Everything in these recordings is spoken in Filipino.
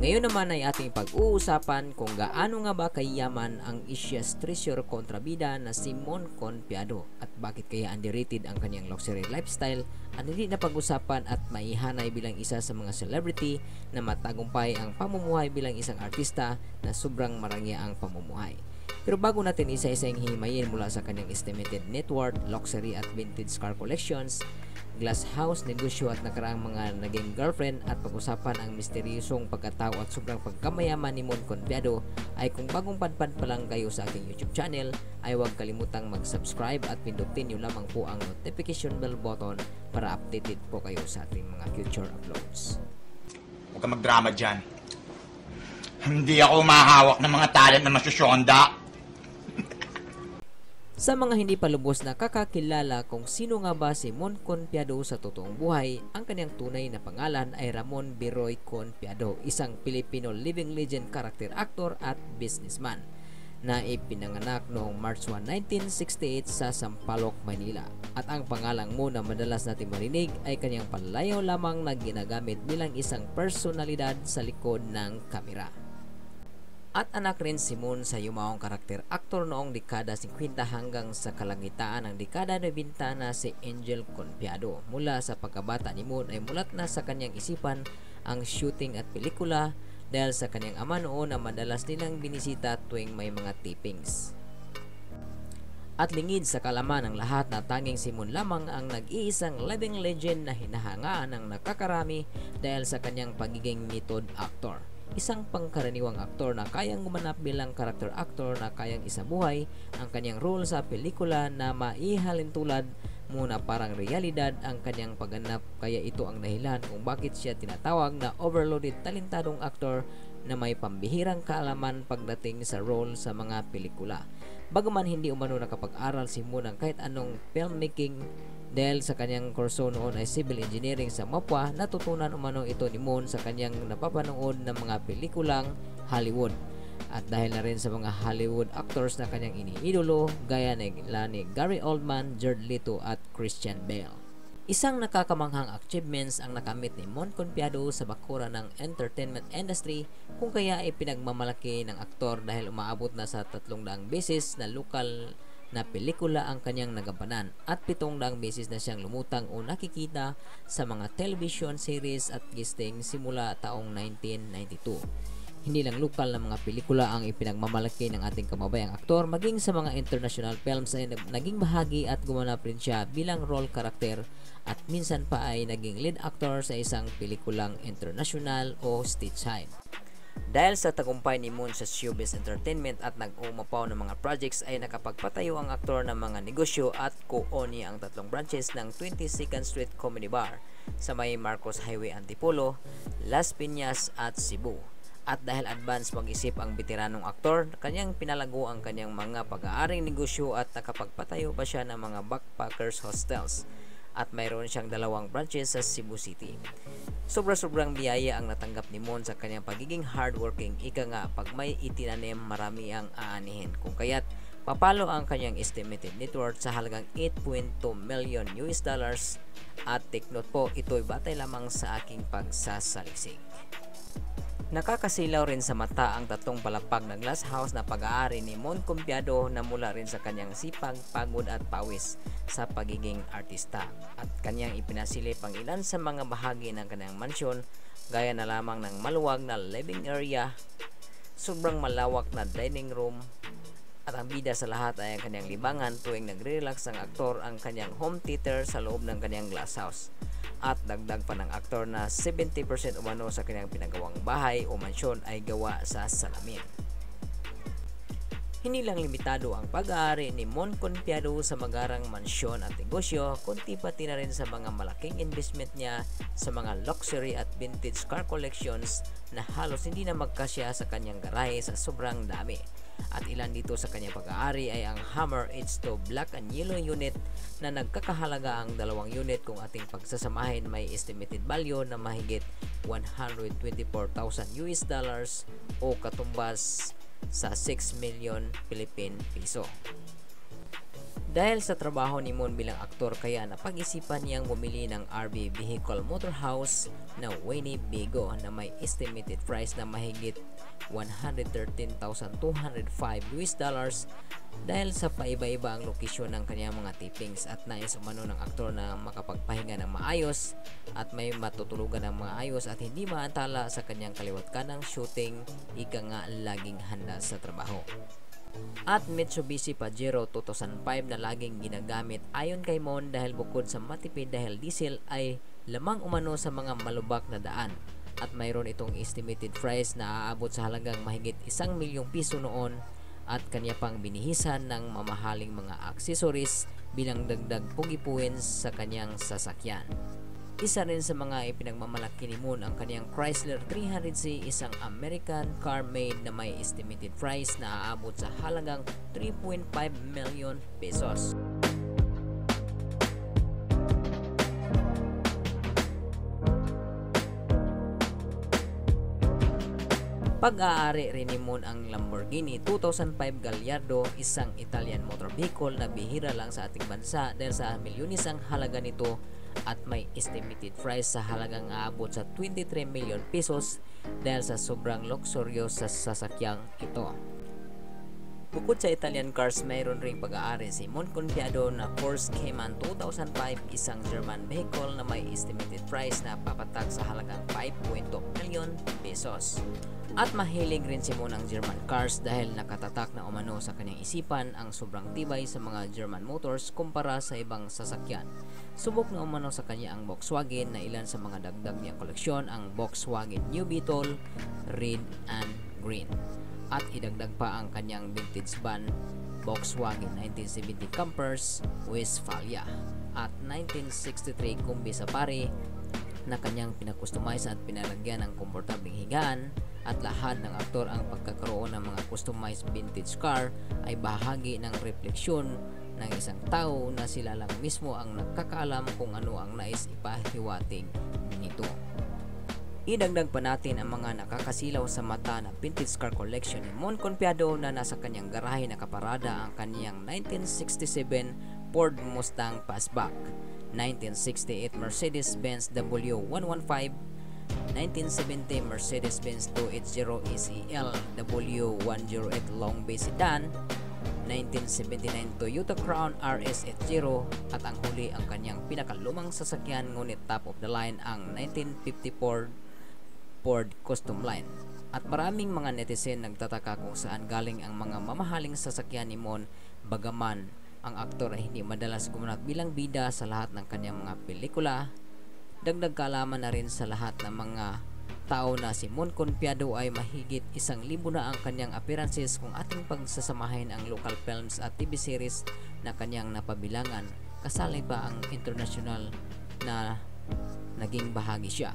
Ngayon naman ay ating pag-uusapan kung gaano nga ba kayaman ang Asia's treasure kontrabida na si MON CONFIADO at bakit kaya underrated ang kanyang luxury lifestyle at hindi na pag-usapan at maihanay bilang isa sa mga celebrity na matagumpay ang pamumuhay bilang isang artista na sobrang marangya ang pamumuhay. Pero bago natin isa-isang himayin mula sa kanyang estimated net worth, luxury at vintage car collections, glass house, negosyo at nakaraang mga naging girlfriend at pag-usapan ang misteryosong pagkatao at sobrang pagkamayaman ni MON CONFIADO, ay kung bagong padpad pa lang kayo sa aking YouTube channel ay huwag kalimutang mag-subscribe at pindutin nyo lamang po ang notification bell button para updated po kayo sa ating mga future uploads. Huwag ka magdrama dyan. Hindi ako mahawak ng mga talent na masusyonda. Sa mga hindi pa lubos na kakakilala kung sino nga ba si MON CONFIADO sa totoong buhay, ang kanyang tunay na pangalan ay Ramon Biroy Confiado, isang Filipino living legend, character actor at businessman na ipinanganak noong March 1, 1968 sa Sampaloc, Manila. At ang pangalang Mo na madalas natin marinig ay kanyang panlayaw lamang na ginagamit bilang isang personalidad sa likod ng kamera. At anak rin si MON sa yumaong karakter actor noong dekada 50 hanggang sa kalangitaan ng dekada 90 na si Angel Confiado. Mula sa pagkabata ni MON ay mulat na sa kanyang isipan ang shooting at pelikula dahil sa kanyang ama noon na madalas nilang binisita tuwing may mga tapings. At lingid sa kalaman ng lahat na tanging si MON lamang ang nag-iisang living legend na hinahangaan ng nakakarami dahil sa kanyang pagiging method actor. Isang pangkaraniwang aktor na kayang gumanap bilang character actor na kayang isabuhay ang kanyang role sa pelikula na maihalin tulad muna parang realidad ang kanyang pagganap, kaya ito ang dahilan kung bakit siya tinatawag na overloaded talentadong aktor na may pambihirang kaalaman pagdating sa role sa mga pelikula. Bagaman hindi umano nakapag-aral si MON ng kahit anong filmmaking dahil sa kanyang kurso noon ay civil engineering sa Mapua, natutunan umano ito ni MON sa kanyang napapanood ng mga pelikulang Hollywood. At dahil na rin sa mga Hollywood actors na kanyang iniidolo gaya ni Gary Oldman, Jared Leto at Christian Bale. Isang nakakamanghang achievements ang nakamit ni MON CONFIADO sa bakura ng entertainment industry, kung kaya ay pinagmamalaki ng aktor dahil umaabot na sa 300 beses na lokal na pelikula ang kanyang nagampanan at 700 beses na siyang lumutang o nakikita sa mga television series at guesting simula taong 1992. Hindi lang lokal na mga pelikula ang ipinagmamalaki ng ating kababayang aktor, maging sa mga international films ay naging bahagi at gumanap rin siya bilang role character at minsan pa ay naging lead actor sa isang pelikulang international o stage-side. Dahil sa tagumpay ni MON sa SHOWBIZ Entertainment at nag-umapaw ng mga projects ay nakapagpatayo ang aktor ng mga negosyo at co-own niya ang 3 branches ng 22nd Street Comedy Bar sa may Marcos Highway, Antipolo, Las Piñas at Cebu. At dahil advance mag-isip ang veteranong aktor, kanyang pinalago ang kanyang mga pag-aaring negosyo at nakapagpatayo pa siya ng mga backpackers hostels. At mayroon siyang 2 branches sa Cebu City. Sobra-sobrang biyaya ang natanggap ni MON sa kanyang pagiging hardworking. Ika nga, pag may itinanim, marami ang aanihin. Kung kaya't papalo ang kanyang estimated net worth sa halagang $8.2 million at take note po, ito'y batay lamang sa aking pagsasaliksik. Nakakasilaw rin sa mata ang 3 palapag na glass house na pag-aari ni MON CONFIADO na mula rin sa kanyang sipag, pagod at pawis sa pagiging artista. At kanyang ipinasilip ang ilan sa mga bahagi ng kanyang mansyon gaya na lamang ng maluwag na living area, sobrang malawak na dining room, at ang bida sa lahat ay ang kanyang libangan tuwing nagre-relax ang aktor, ang kanyang home theater sa loob ng kanyang glass house. At dagdag pa ng aktor na 70% umano sa kanyang pinagawang bahay o mansyon ay gawa sa salamin. Hindi lang limitado ang pag-aari ni MON CONFIADO sa magarang mansyon at negosyo, kundi pati na rin sa mga malaking investment niya sa mga luxury at vintage car collections na halos hindi na magkasya sa kanyang garahe sa sobrang dami. At ilan dito sa kanyang pag-aari ay ang Hammer H2 Black and Yellow unit na nagkakahalaga ang 2 unit kung ating pagsasamahin may estimated value na mahigit $124,000 o katumbas sa 6 million Philippine piso. Dahil sa trabaho ni Mon bilang aktor kaya napag-isipan niyang bumili ng RV Vehicle Motorhouse na Winnebago na may estimated price na mahigit $113,205 dahil sa paiba-iba ang lokasyon ng kanyang mga tapings at nais umano ng aktor na makapagpahinga ng maayos at may matutulugan ng maayos at hindi maantala sa kanyang kaliwat kanang shooting, ika nga laging handa sa trabaho. At Mitsubishi Pajero 2005 na laging ginagamit ayon kay Mon dahil bukod sa matipid dahil diesel ay lamang umano sa mga malubak na daan at mayroon itong estimated price na aabot sa halagang mahigit 1 milyong piso noon at kanya pang binihisan ng mamahaling mga accessories bilang dagdag pugipuin sa kanyang sasakyan. Isa rin sa mga ipinagmamalaki ni Mon ang kanyang Chrysler 300C, isang American car made na may estimated price na aabot sa halagang 3.5 million pesos. Pag-aari rin ni Mon ang Lamborghini 2005 Gallardo, isang Italian motor vehicle na bihira lang sa ating bansa dahil sa milyones ang halaga nito at may estimated price sa halagang aabot sa 23 million pesos dahil sa sobrang luxurious sa sasakyang ito. Bukod sa Italian cars, mayroon ring pag-aari si MON CONFIADO na Porsche Cayman 2005, isang German vehicle na may estimated price na papatak sa halagang 5.2 million pesos. At mahilig rin si Mon ng German cars dahil nakatatak na umano sa kanyang isipan ang sobrang tibay sa mga German motors kumpara sa ibang sasakyan. Subok na umano sa kanya ang Volkswagen na ilan sa mga dagdag niyang koleksyon ang Volkswagen New Beetle, Red and Green. At idagdag pa ang kanyang vintage van Volkswagen 1970 Campers Westphalia at 1963 Combi Safari na kanyang pinakustomize at pinalagyan ng komportabling higaan. At lahat ng aktor ang pagkakaroon ng mga customized vintage car ay bahagi ng refleksyon ng isang tao na sila lang mismo ang nakakaalam kung ano ang nais ipahiwatig nito. Idagdag pa natin ang mga nakakasilaw sa mata na vintage car collection ni Mon CONFIADO na nasa kanyang garahe nakaparada ang kanyang 1967 Ford Mustang Fastback, 1968 Mercedes-Benz W115, 1970 Mercedes-Benz 280 ECL W108 Long Base Sedan, 1979 Toyota Crown RS80 at ang huli ang kanyang pinakalumang sasakyan ngunit top of the line ang 1954 Ford Custom Line. At maraming mga netizen nagtataka kung saan galing ang mga mamahaling sasakyan ni Mon bagaman ang aktor ay hindi madalas gumanap bilang bida sa lahat ng kanyang mga pelikula. Dagdag kaalaman na rin sa lahat ng mga tao na si Mon CONFIADO ay mahigit 1,000 na ang kanyang appearances kung ating pagsasamahin ang local films at TV series na kanyang napabilangan. Kasali pa ang international na naging bahagi siya.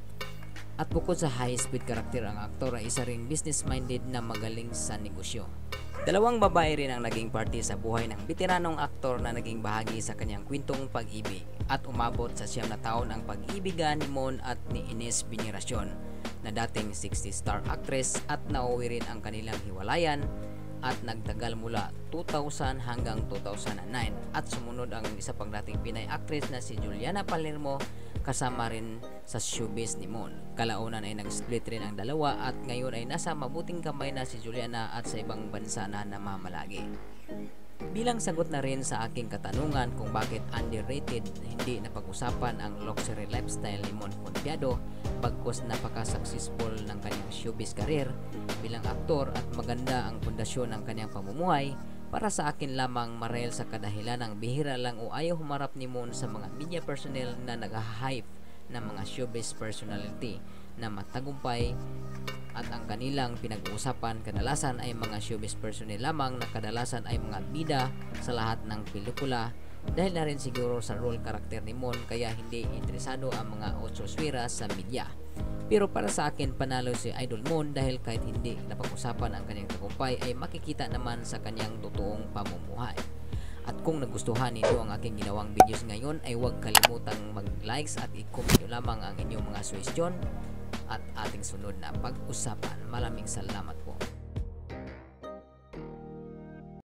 At bukod sa high-speed karakter, ang aktor ay isa ring business-minded na magaling sa negosyo. Dalawang babae rin ang naging parte sa buhay ng veteranong aktor na naging bahagi sa kanyang kwentong pag-ibig at umabot sa 9 na taon ang pag-ibigan ni Mon at ni Ines Veneracion na dating 60-star actress at nauwi rin ang kanilang hiwalayan at nagtagal mula 2000 hanggang 2009 at sumunod ang isa pang dating Pinay actress na si Juliana Palermo kasama rin sa showbiz ni Mon. Kalaunan ay nag-split rin ang dalawa at ngayon ay nasa mabuting kamay na si Juliana at sa ibang bansa na namamalagi. Bilang sagot na rin sa aking katanungan kung bakit underrated hindi napag-usapan ang luxury lifestyle ni Mon CONFIADO bagkus napaka-successful ng kanyang showbiz career bilang aktor at maganda ang pundasyon ng kanyang pamumuhay, para sa akin lamang marahil sa kadahilan ng bihira lang o ayaw humarap ni Mon sa mga media personnel na nag-hype ng mga showbiz personality na matagumpay at ang kanilang pinag-uusapan kadalasan ay mga showbiz personnel lamang na kadalasan ay mga bida sa lahat ng pelikula dahil na rin siguro sa role karakter ni Mon kaya hindi interesado ang mga otsoswira sa media. Pero para sa akin panalo si Idol Mon dahil kahit hindi napag-usapan ang kanyang tagumpay ay makikita naman sa kanyang totoong pamumuhay. At kung nagustuhan ninyo ang aking ginawang videos ngayon ay huwag kalimutang mag-likes at i-comment nyo lamang ang inyong mga suggestion at ating sunod na pag-usapan. Maraming salamat po.